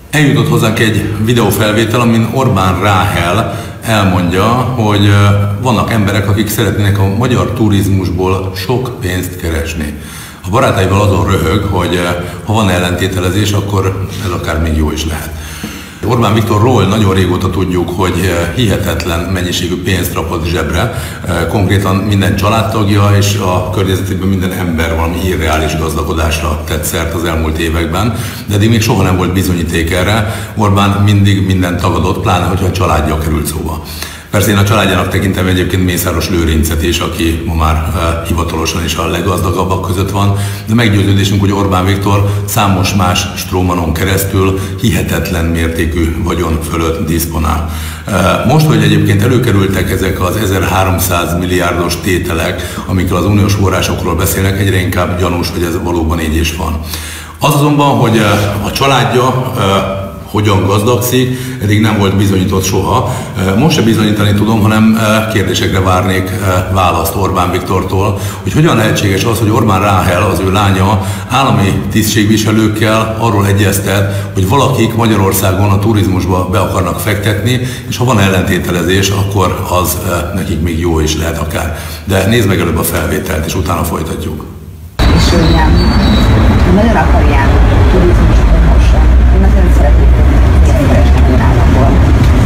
Eljutott hozzánk egy videófelvétel, amin Orbán Ráhel elmondja, hogy vannak emberek, akik szeretnének a magyar turizmusból sok pénzt keresni. A barátaival azon röhög, hogy ha van ellentételezés, akkor ez akár még jó is lehet. Orbán Viktorról nagyon régóta tudjuk, hogy hihetetlen mennyiségű pénzt rakott zsebre, konkrétan minden családtagja és a környezetében minden ember valami irreális gazdagodásra tett szert az elmúlt években, de eddig még soha nem volt bizonyíték erre. Orbán mindig mindent tagadott, pláne hogyha a családja került szóba. Persze én a családjának tekintem egyébként Mészáros Lőrincet is, aki ma már hivatalosan is a leggazdagabbak között van, de meggyőződésünk, hogy Orbán Viktor számos más strómanon keresztül hihetetlen mértékű vagyon fölött diszponál. Most, hogy egyébként előkerültek ezek az 1300 milliárdos tételek, amikkel az uniós forrásokról beszélnek, egyre inkább gyanús, hogy ez valóban így is van. Az azonban, hogy a családja hogyan gazdagszik, eddig nem volt bizonyított soha. Most se bizonyítani tudom, hanem kérdésekre várnék választ Orbán Viktortól, hogy hogyan lehetséges az, hogy Orbán Ráhel, az ő lánya állami tisztségviselőkkel arról egyeztet, hogy valakik Magyarországon a turizmusba be akarnak fektetni, és ha van ellentételezés, akkor az nekik még jó is lehet akár. De nézd meg előbb a felvételt, és utána folytatjuk. És nagyon akarják turizmus promotion. Én nagyon szeretnék keresni államból.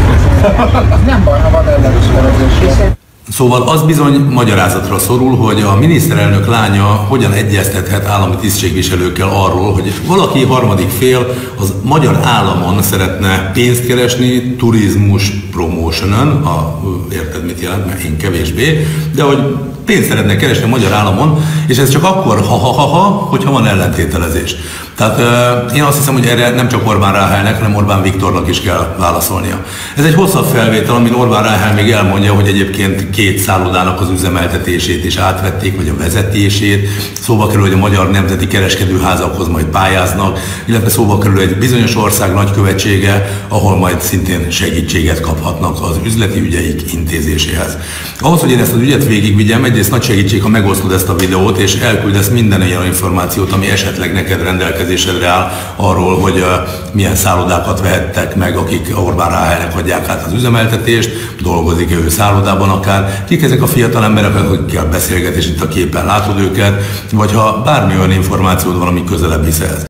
Nem baj, ha van ellenőrzés. Szóval az bizony magyarázatra szorul, hogy a miniszterelnök lánya hogyan egyeztethet állami tisztségviselőkkel arról, hogy valaki harmadik fél az magyar államon szeretne pénzt keresni turizmus promotionen, érted mit jelent, mert én kevésbé, de hogy pénzt szeretne keresni a magyar államon, és ez csak akkor hogyha van ellentételezés. Tehát én azt hiszem, hogy erre nem csak Orbán Ráhelnek, hanem Orbán Viktornak is kell válaszolnia. Ez egy hosszabb felvétel, amin Orbán Ráhel még elmondja, hogy egyébként 2 szállodának az üzemeltetését is átvették, vagy a vezetését. Szóba kerül, hogy a magyar nemzeti kereskedőházakhoz majd pályáznak, illetve szóba kerül egy bizonyos ország nagykövetsége, ahol majd szintén segítséget kaphatnak az üzleti ügyeik intézéséhez. Ahhoz, hogy én ezt az ügyet végigvigyem, egyrészt nagy segítség, ha megosztod ezt a videót, és elküldesz minden olyan információt, ami esetleg neked rendelkezésedre áll arról, hogy milyen szállodákat vehettek meg, akik Orbán Ráhelnek adják át az üzemeltetést, dolgozik-e ő szállodában akár, kik ezek a fiatal emberek, akikkel beszélget, és itt a képen látod őket, vagy ha bármi olyan információd van, ami közelebb visz ehhez.